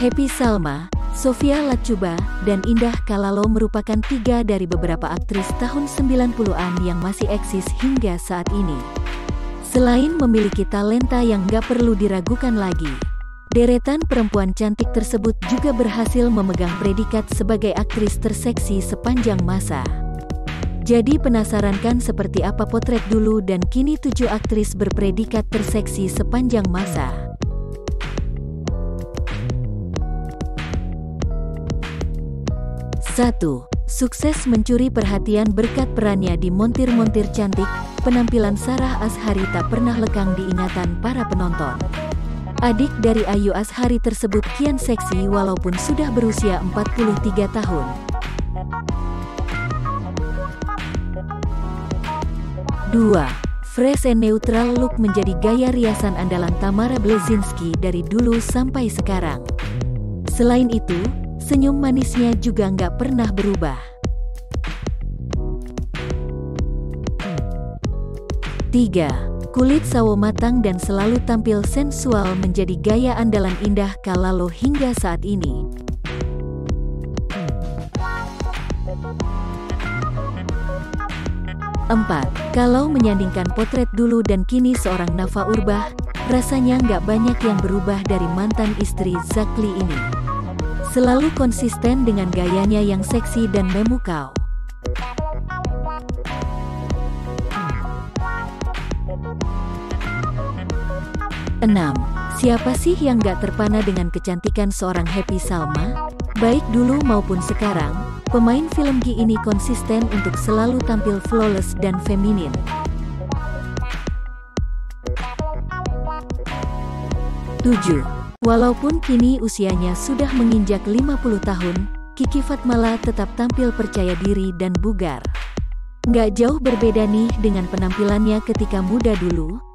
Happy Salma, Sofia Latjuba, dan Indah Kalalo merupakan 3 dari beberapa aktris tahun 90-an yang masih eksis hingga saat ini. Selain memiliki talenta yang gak perlu diragukan lagi, deretan perempuan cantik tersebut juga berhasil memegang predikat sebagai aktris terseksi sepanjang masa. Jadi penasaran kan seperti apa potret dulu dan kini 7 aktris berpredikat terseksi sepanjang masa? Satu, sukses mencuri perhatian berkat perannya di Montir-Montir Cantik. Penampilan Sarah Azhari tak pernah lekang di ingatan para penonton. Adik dari Ayu Azhari tersebut kian seksi walaupun sudah berusia 43 tahun. 2. Fresh and neutral look menjadi gaya riasan andalan Tamara Bleszinski dari dulu sampai sekarang. Selain itu, senyum manisnya juga nggak pernah berubah. 3. Kulit sawo matang dan selalu tampil sensual menjadi gaya andalan Indah Kalalo hingga saat ini. 4. Kalau menyandingkan potret dulu dan kini seorang Nafa Urbach, rasanya nggak banyak yang berubah dari mantan istri Zakli ini. Selalu konsisten dengan gayanya yang seksi dan memukau. 6. Siapa sih yang gak terpana dengan kecantikan seorang Happy Salma? Baik dulu maupun sekarang, pemain film G ini konsisten untuk selalu tampil flawless dan feminin. 7. Walaupun kini usianya sudah menginjak 50 tahun, Kiki Fatmala tetap tampil percaya diri dan bugar. Nggak jauh berbeda nih dengan penampilannya ketika muda dulu.